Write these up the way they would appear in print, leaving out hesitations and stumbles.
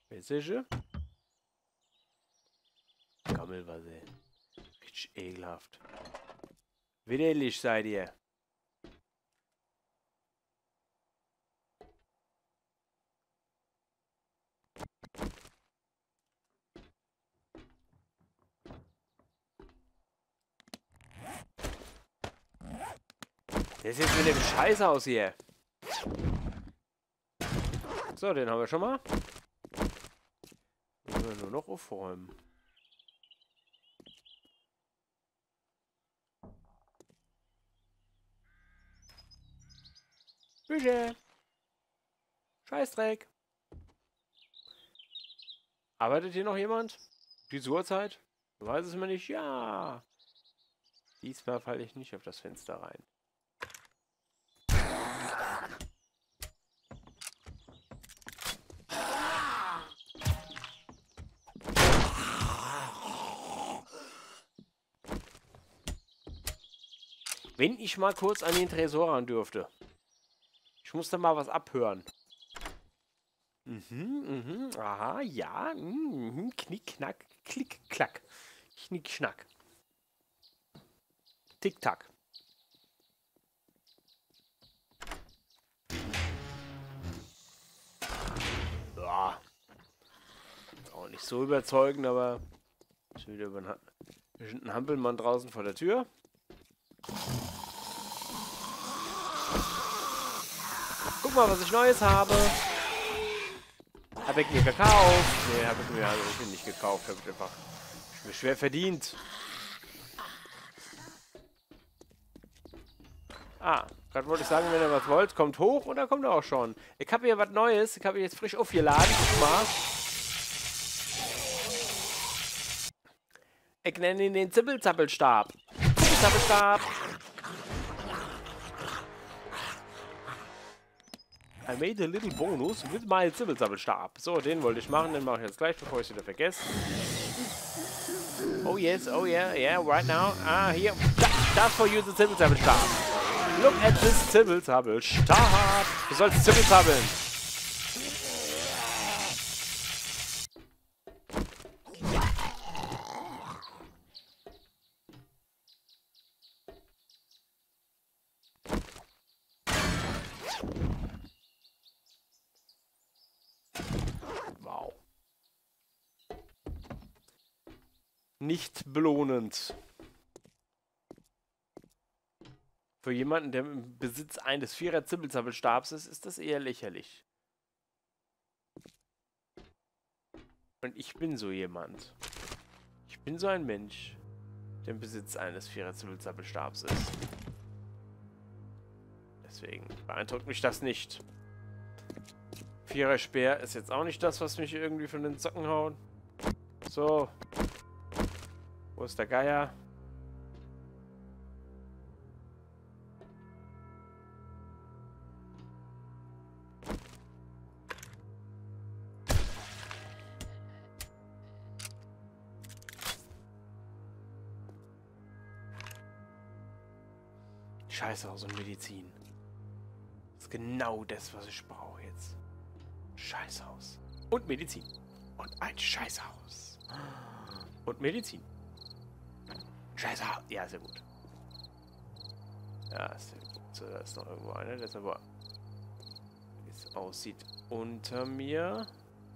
Wässche? Gammelwasser. Richtig ekelhaft. Widerlich seid ihr. Der ist jetzt mit dem Scheißhaus hier. So, den haben wir schon mal. Müssen wir nur noch aufräumen. Bücher. Scheißdreck. Arbeitet hier noch jemand? Diese Uhrzeit? Du weißt es mir nicht. Ja. Diesmal falle ich nicht auf das Fenster rein. Wenn ich mal kurz an den Tresor ran dürfte. Ich muss da mal was abhören. Aha, ja. Knick, knack, klick, klack. Knick, schnack. Tick, tack. Ja. Auch nicht so überzeugend, aber ist wieder über ein Hampelmann draußen vor der Tür. Guck mal, was ich Neues habe. Habe ich mir gekauft. Nee, habe ich mir also nicht gekauft. Habe ich einfach mir schwer verdient. Ah, gerade wollte ich sagen, wenn ihr was wollt, kommt hoch oder kommt er auch schon. Ich habe hier was Neues. Ich habe jetzt frisch aufgeladen. Guck mal. Ich nenne ihn den Zippelzappelstab. Zippelzappelstab. I made a little bonus with my Zippelzappelstab. So, den wollte ich machen. Den mache ich jetzt gleich, bevor ich es wieder vergesse. Oh yes, oh yeah, yeah, right now. Ah, hier. That's for you, the Zippelzappelstab. Look at this Zippelzappelstab. Du sollst zippelzappeln. Wow. Nicht belohnend. Für jemanden, der im Besitz eines Vierer-Zippelzappelstabs ist, ist das eher lächerlich. Und ich bin so jemand. Ich bin so ein Mensch, der im Besitz eines Vierer-Zippelzappelstabs ist. Deswegen beeindruckt mich das nicht. Vierer-Speer ist jetzt auch nicht das, was mich irgendwie von den Socken haut. So. Wo ist der Geier? Scheißhaus und Medizin. Das ist genau das, was ich brauche jetzt. Scheißhaus. Und Medizin. Und ein Scheißhaus. Und Medizin. Scheißhaus. Ja, sehr gut. Ja, sehr gut. So, da ist noch irgendwo einer, der ist aber... wie es aussieht. Unter mir.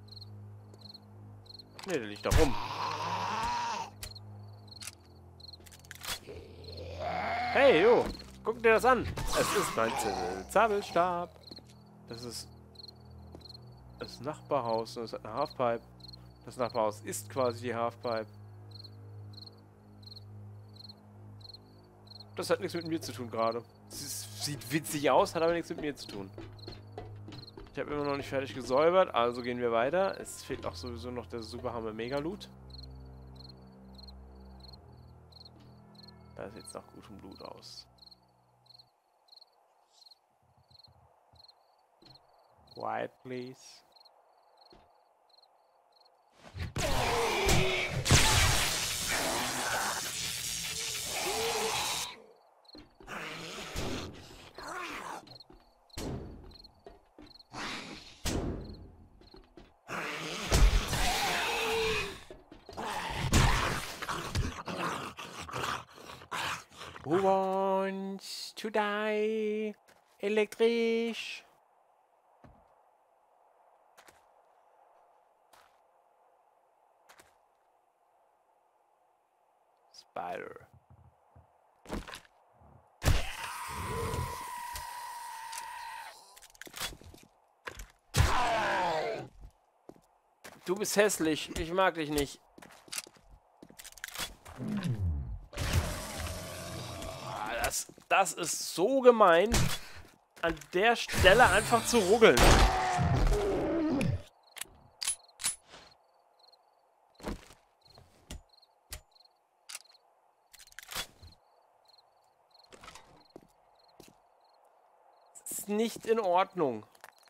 Ne, der liegt da rum. Hey, jo. Guck dir das an. Es ist mein Zippelzappelstab. Das ist das Nachbarhaus. Das hat eine Halfpipe. Das Nachbarhaus ist quasi die Halfpipe. Das hat nichts mit mir zu tun gerade. Sieht witzig aus, hat aber nichts mit mir zu tun. Ich habe immer noch nicht fertig gesäubert, also gehen wir weiter. Es fehlt auch sowieso noch der Superhammer Mega-Loot. Da sieht es nach gutem Blut aus. Quiet, please. Who wants to die? Elektrisch. Spider. Du bist hässlich. Ich mag dich nicht. Das ist so gemein, an der Stelle einfach zu ruckeln. Das ist nicht in Ordnung.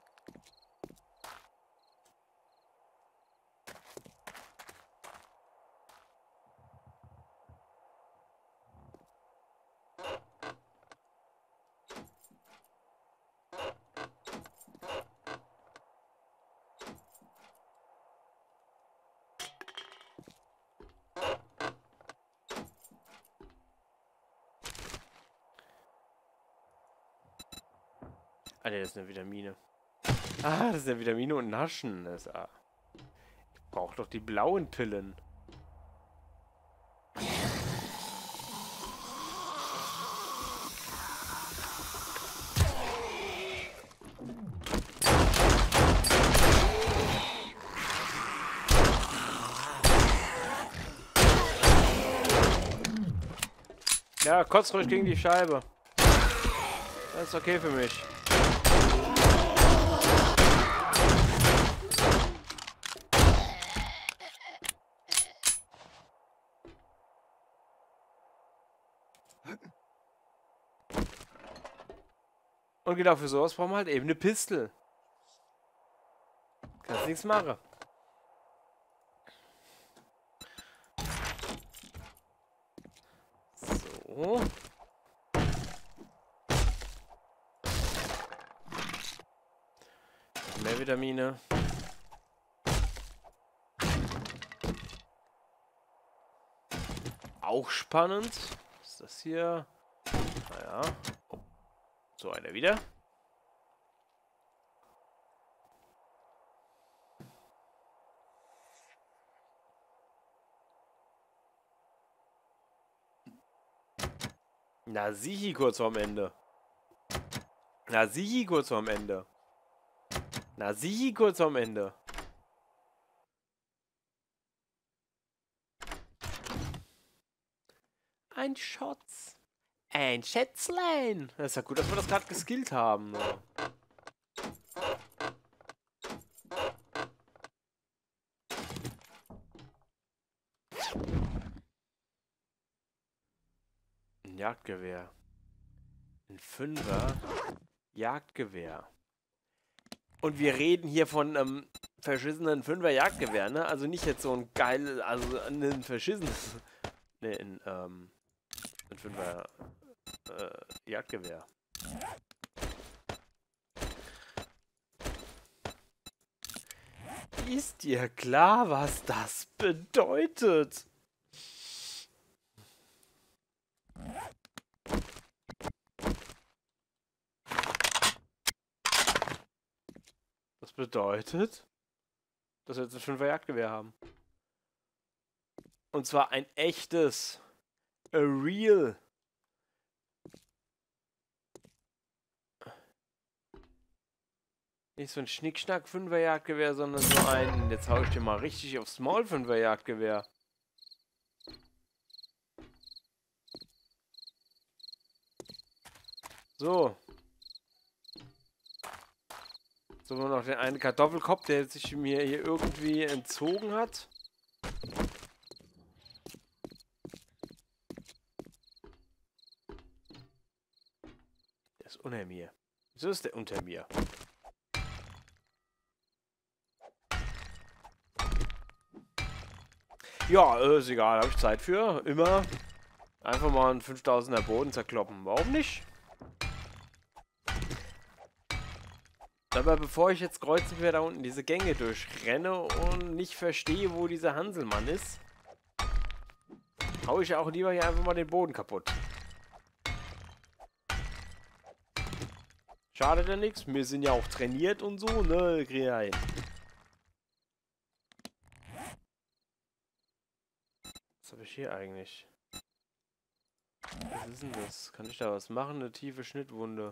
Ah, ne, das ist eine Vitamine. Ah, das ist eine Vitamine und Naschen. Das, ich brauche doch die blauen Pillen. Ja, kotz ruhig gegen die Scheibe. Das ist okay für mich. Und genau für sowas brauchen wir halt eben eine Pistel. Kannst nichts machen. So. Mehr Vitamine. Auch spannend. Was ist das hier? Naja. Oh. So, einer wieder. Na, sieh kurz vorm Ende. Na, sieh kurz vorm Ende. Na, sieh kurz vorm Ende. Ein Schatz. Ein Schätzlein. Das ist ja gut, dass wir das gerade geskillt haben. Ein Jagdgewehr. Ein 5er Jagdgewehr. Und wir reden hier von einem verschissenen 5er Jagdgewehr, ne? Also nicht jetzt so ein geiles, also ein verschissenes. Ne, ein 5er Jagdgewehr. Ist dir klar, was das bedeutet? Das bedeutet, dass wir jetzt ein 5er Jagdgewehr haben. Und zwar ein echtes. A real. Nicht so ein Schnickschnack 5er Jagdgewehr, sondern so ein. Jetzt hau ich dir mal richtig aufs Maul 5er Jagdgewehr. So. So, haben wir noch den einen Kartoffelkopf, der sich mir hier irgendwie entzogen hat. Der ist unter mir. Wieso ist der unter mir? Ja, ist egal, habe ich Zeit für. Immer einfach mal einen 5000er Boden zerkloppen. Warum nicht? Aber bevor ich jetzt kreuz und quer da unten diese Gänge durchrenne und nicht verstehe, wo dieser Hanselmann ist, hau ich ja auch lieber hier einfach mal den Boden kaputt. Schadet ja nichts. Wir sind ja auch trainiert und so, ne? Kriegen wir hin. Was habe ich hier eigentlich? Was ist denn das? Kann ich da was machen? Eine tiefe Schnittwunde.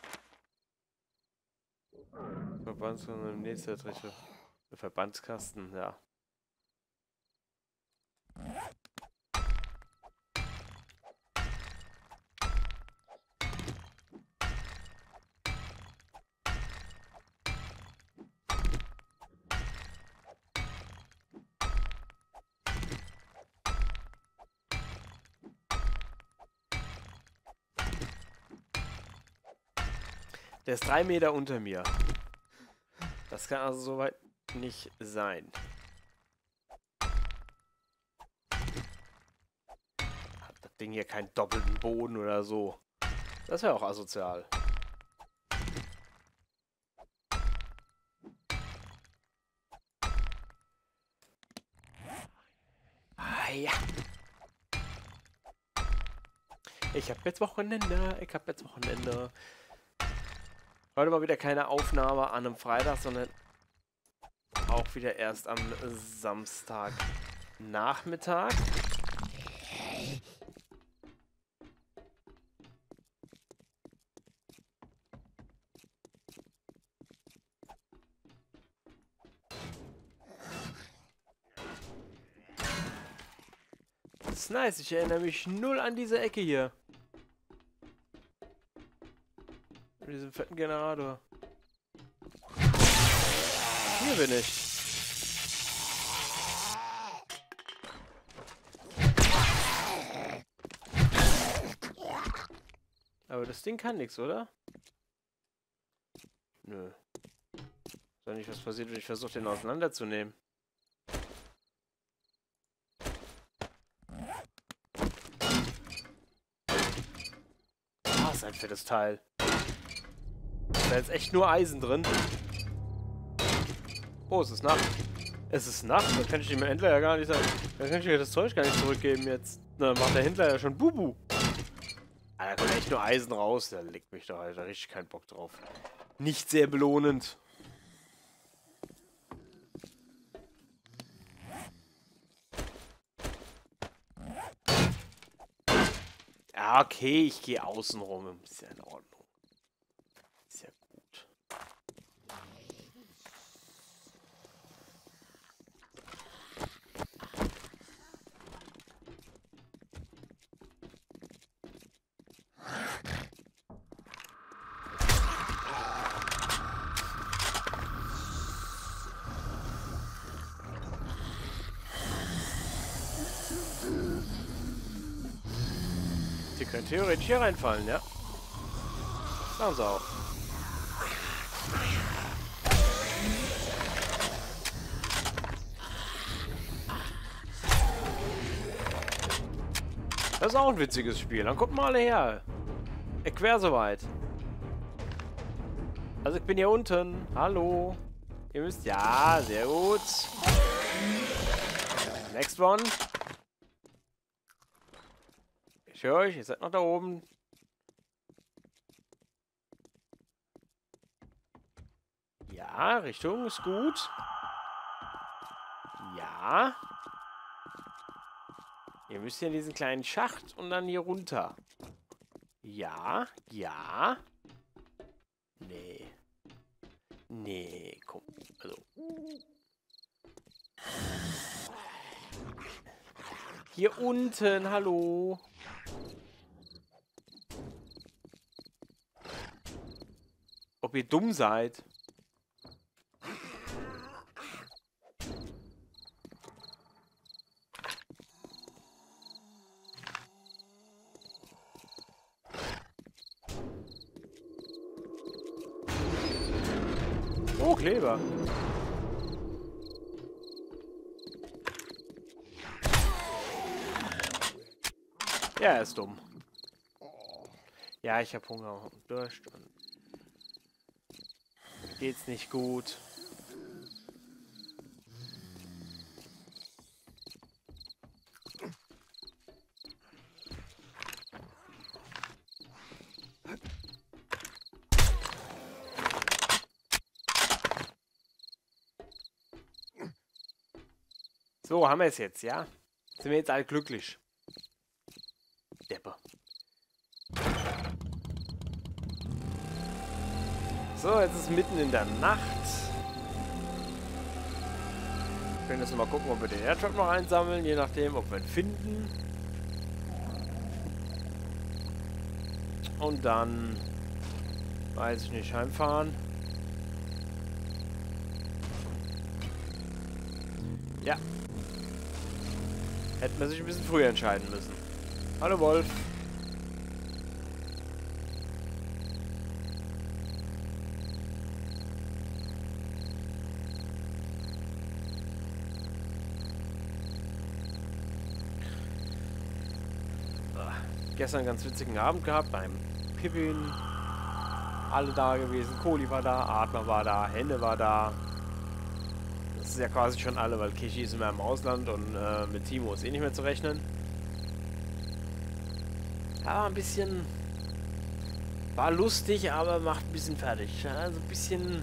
Verbandskasten im Nähzeitrichter. Verbandskasten, ja. Der ist 3 Meter unter mir. Das kann also soweit nicht sein. Hat das Ding hier keinen doppelten Boden oder so? Das wäre auch asozial. Ah ja. Ich hab jetzt Wochenende. Heute mal wieder keine Aufnahme an einem Freitag, sondern auch wieder erst am Samstagnachmittag. Das ist nice, ich erinnere mich null an diese Ecke hier. Mit diesem fetten Generator. Hier bin ich. Aber das Ding kann nichts, oder? Nö. Ist doch nicht was passiert, wenn ich versuche, den auseinanderzunehmen. Ah, ist ein fettes Teil. Da ist echt nur Eisen drin. Oh, es ist Nacht. Es ist Nacht? Dann kann ich dem Händler ja gar nicht sagen. Dann kann ich mir das Zeug gar nicht zurückgeben jetzt. Na, dann macht der Händler ja schon Bubu. Ah, da kommt echt nur Eisen raus. Da legt mich doch, Alter, richtig keinen Bock drauf. Nicht sehr belohnend. Ja, okay, ich gehe außen rum. Ist ja in Ordnung. Ist ja gut. Die können theoretisch hier reinfallen, ja. Machen sie auch. Das ist auch ein witziges Spiel. Dann kommt mal alle her. Quer soweit. Also ich bin hier unten. Hallo. Ihr müsst... Ja, sehr gut. Next one. Ich höre euch. Ihr seid noch da oben. Ja, Richtung ist gut. Ja. Ihr müsst hier in diesen kleinen Schacht und dann hier runter. Ja, ja. Nee. Nee, komm. Also. Hier unten, hallo. Ob ihr dumm seid? Oh, Kleber. Ja, er ist dumm. Ja, ich habe Hunger und Durst und geht's nicht gut. So, haben wir es jetzt, ja? Sind wir jetzt alle glücklich? Deppe. So, jetzt ist mitten in der Nacht. Wir können jetzt mal gucken, ob wir den Airdrop noch einsammeln, je nachdem, ob wir ihn finden. Und dann, weiß ich nicht, heimfahren. Ja. Hätten wir sich ein bisschen früher entscheiden müssen. Hallo Wolf. Gestern einen ganz witzigen Abend gehabt beim Pippin. Alle da gewesen. Kohli war da, Adler war da, Henne war da. Das ist ja quasi schon alle, weil Kishi ist immer im Ausland und mit Timo ist eh nicht mehr zu rechnen. Ja, ein bisschen... War lustig, aber macht ein bisschen fertig. Also ein bisschen...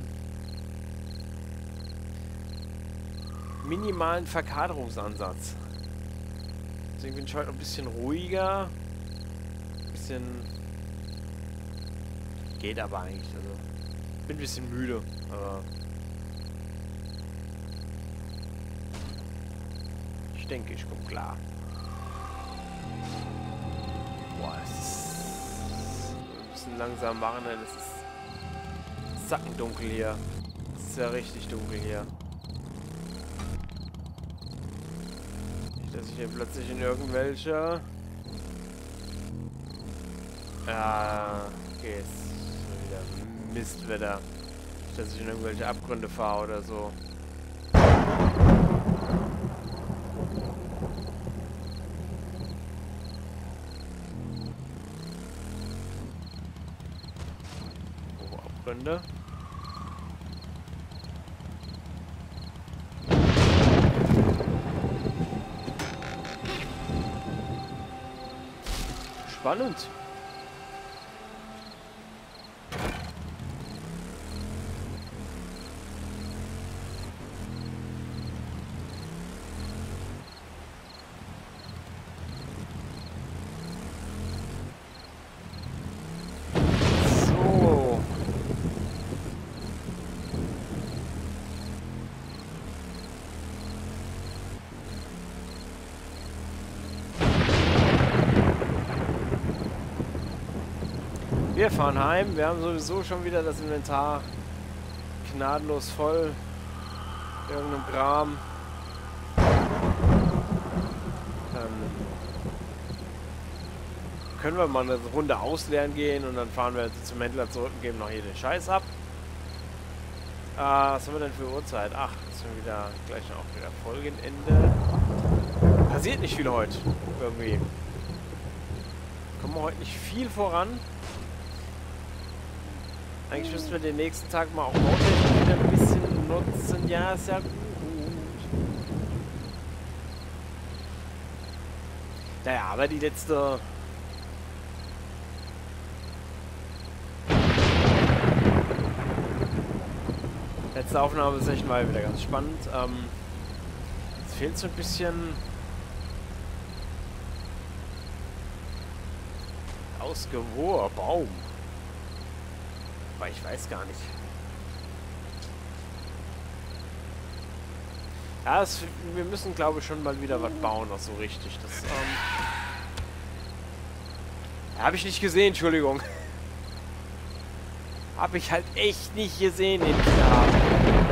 minimalen Verkaterungsansatz. Deswegen bin ich heute ein bisschen ruhiger. Geht aber eigentlich, also bin ein bisschen müde, aber ich denke, ich komme klar. Boah, es ist ein bisschen langsam machen, denn es ist sackendunkel hier. Es ist ja richtig dunkel hier. Nicht, dass ich hier plötzlich in irgendwelche... Ja, okay, jetzt ist wieder Mistwetter. Nicht, dass ich in irgendwelche Abgründe fahre oder so. Oh, Abgründe. Spannend. Wir fahren heim. Wir haben sowieso schon wieder das Inventar gnadenlos voll. Irgendein Kram. Dann können wir mal eine Runde ausleeren gehen und dann fahren wir zum Händler zurück und geben noch hier den Scheiß ab. Was haben wir denn für Uhrzeit? Ach, ist schon wieder gleich auch wieder Folgenende. Passiert nicht viel heute. Irgendwie. Kommen wir heute nicht viel voran. Eigentlich müssten wir den nächsten Tag mal auch bautechnisch wieder ein bisschen nutzen. Ja, ist ja gut. Naja, aber die letzte Aufnahme ist echt mal wieder ganz spannend. Es fehlt so ein bisschen ausgewogener Baum. Aber ich weiß gar nicht. Ja, wir müssen, glaube ich, schon mal wieder was bauen, auch so richtig. Das habe ich nicht gesehen, Entschuldigung. Habe ich halt echt nicht gesehen, den Kram.